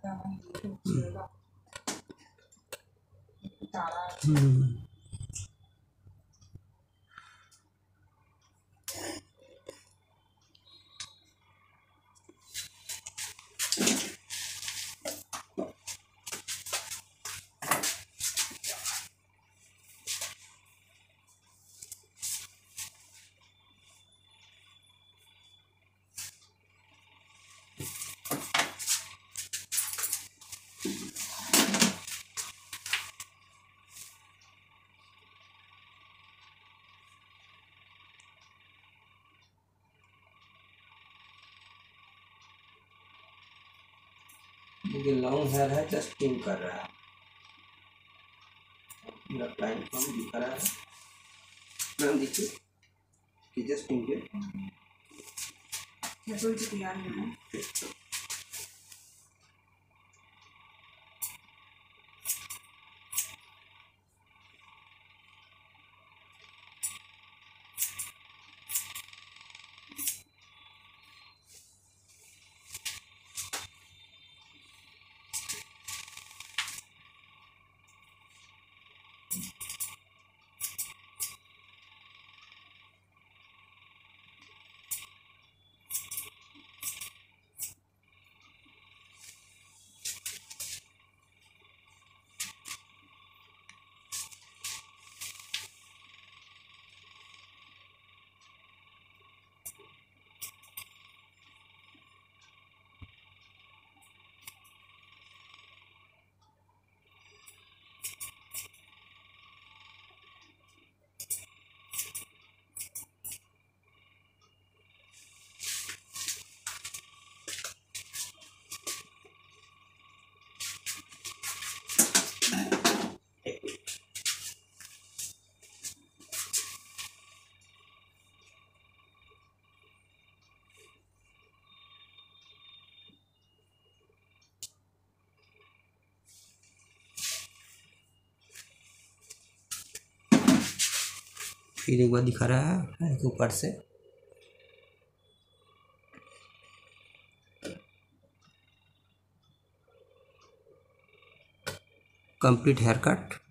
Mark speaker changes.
Speaker 1: ये long hair है, just pink कर रहा है, मेरा पैंट कम दिख रहा है मैम, देखिए कि जस्ट पिंक है। फिर एक बार दिखा रहा है ऊपर से। Complete hair cut.